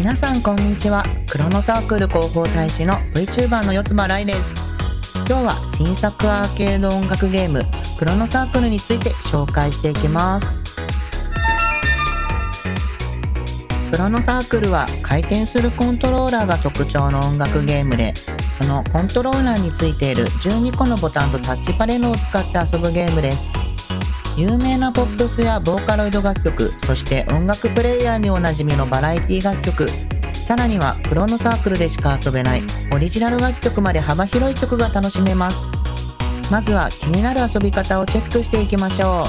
皆さんこんにちは。クロノサークル広報大使の VTuber の四つ葉来です。今日は新作アーケード音楽ゲームクロノサークルについて紹介していきます。クロノサークルは回転するコントローラーが特徴の音楽ゲームで、このコントローラーについている12個のボタンとタッチパネルを使って遊ぶゲームです。有名なポップスやボーカロイド楽曲、そして音楽プレイヤーにおなじみのバラエティ楽曲、さらにはクロノサークルでしか遊べないオリジナル楽曲まで幅広い曲が楽しめます。まずは気になる遊び方をチェックしていきましょう。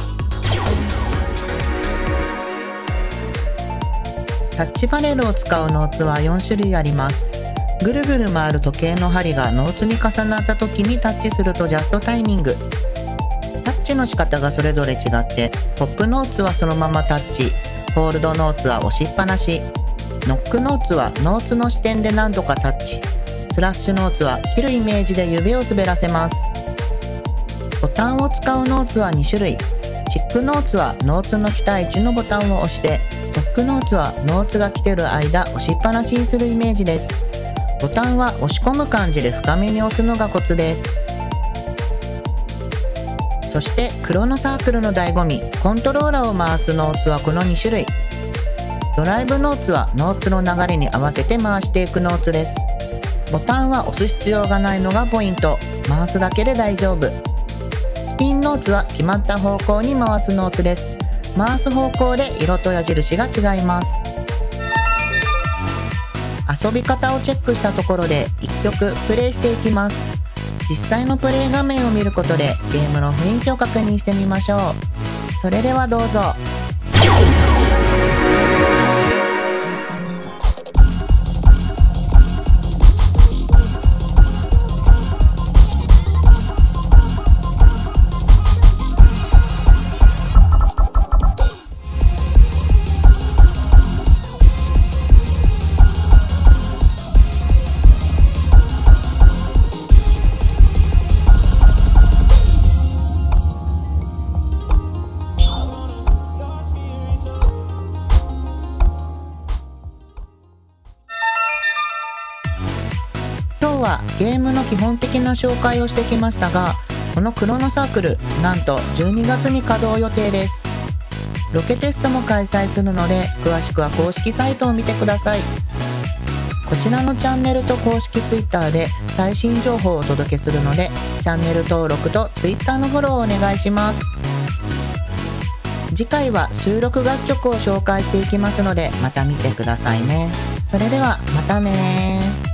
タッチパネルを使うノーツは4種類あります。ぐるぐる回る時計の針がノーツに重なった時にタッチするとジャストタイミング。タッチの仕方がそれぞれ違って、ポップノーツはそのままタッチ、ホールドノーツは押しっぱなし、ノックノーツはノーツの視点で何度かタッチ、スラッシュノーツは切るイメージで指を滑らせます。ボタンを使うノーツは2種類。チックノーツはノーツの来た位置のボタンを押して、ロックノーツはノーツが来てる間押しっぱなしにするイメージです。ボタンは押し込む感じで深めに押すのがコツです。そしてクロノサークルの醍醐味、コントローラーを回すノーツはこの2種類。ドライブノーツはノーツの流れに合わせて回していくノーツです。ボタンは押す必要がないのがポイント。回すだけで大丈夫。スピンノーツは決まった方向に回すノーツです。回す方向で色と矢印が違います。遊び方をチェックしたところで1曲プレイしていきます。実際のプレイ画面を見ることでゲームの雰囲気を確認してみましょう。それではどうぞ。今日はゲームの基本的な紹介をしてきましたが、このクロノサークル、なんと12月に稼働予定です。ロケテストも開催するので、詳しくは公式サイトを見てください。こちらのチャンネルと公式 Twitter で最新情報をお届けするので、チャンネル登録と Twitter のフォローをお願いします。次回は収録楽曲を紹介していきますので、また見てくださいね。それではまたねー。